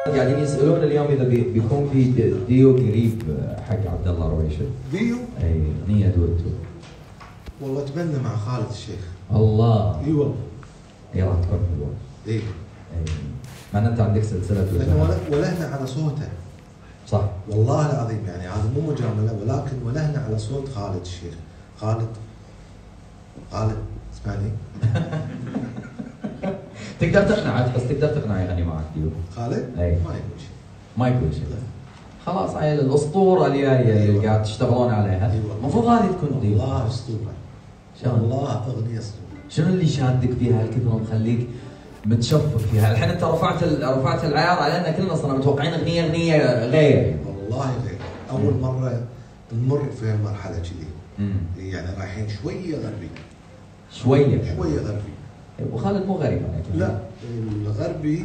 قاعدين يسالون اليوم اذا بيكون في ديو قريب حق عبد الله رويشد. ديو؟ اي اغنيه دوتو. والله اتمنى مع خالد الشيخ. الله. اي والله. اي راح تكون حلوه. اي. مع ان انت عندك سلسله ولهنا على صوته. صح. والله العظيم يعني هذا مو مجامله، ولكن ولهنا على صوت خالد الشيخ. خالد اسمعني. تقدر تقنعه، بس تقدر تقنعه يغني معك ديو. خالد؟ اي. ما يقول شيء. ما يقول شيء. خلاص هاي الاسطوره الجايه اللي قاعد تشتغلون عليها. المفروض هذه تكون ديو. والله اسطوره. والله اغنيه اسطوره. شنو اللي شادك فيها هالكثر ومخليك متشفق فيها؟ الحين انت رفعت العيار علينا كلنا، صرنا متوقعين اغنيه غير. والله غير. اول مره نمر في هالمرحله كذي. يعني رايحين شويه غربي. شويه غربي. وخالد مو غريب عليك. لا الغربي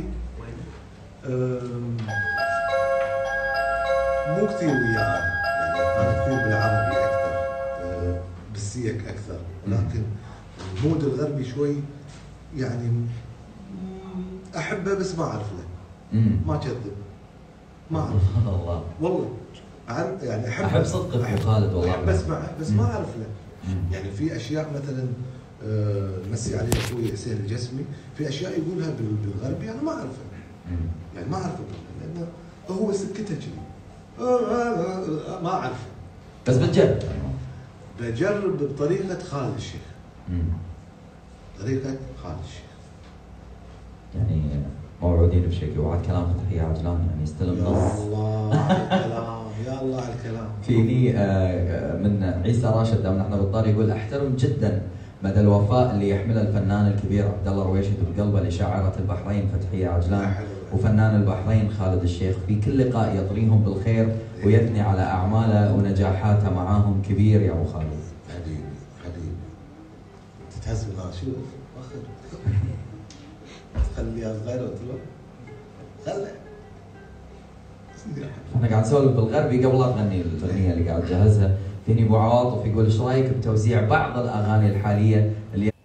مو كثير وياه، يعني انا كثير بالعربي اكثر، بالسيك اكثر، ولكن المود الغربي شوي يعني احبه بس ما اعرف له. ما اكذب، ما اعرف. الله والله يعني احب صدقك يا خالد والله. احب اسمعه بس ما اعرف له. يعني في اشياء مثلا مسي عليه اخوي حسين الجسمي، في اشياء يقولها بالغربي انا ما اعرفها. يعني ما اعرفها لانه هو سكته كذي. ما اعرفه. بس بتجرب. بجرب بطريقه خالد الشيخ. طريقه خالد الشيخ. يعني موعودين بشيء، وعد كلام فتحي عجلان يعني يستلم نص. يا الله على الكلام، يا الله على الكلام. فيني من عيسى راشد دام نحن بالطار يقول احترم جدا مدى الوفاء اللي يحمله الفنان الكبير عبد الله رويشد بقلبه لشاعرة البحرين فتحية عجلان وفنان البحرين خالد الشيخ، في كل لقاء يطريهم بالخير ويثني على اعماله ونجاحاته معاهم كبير يا ابو خالد. حبيبي تتهز بالله شو اخر خليها صغيره وتروح خلها. احنا قاعد نسولف بالغربي قبل لا تغني الاغنيه اللي قاعد تجهزها. فيني ابو عواطف يقول ايش رايك بتوزيع بعض الاغاني الحاليه اللي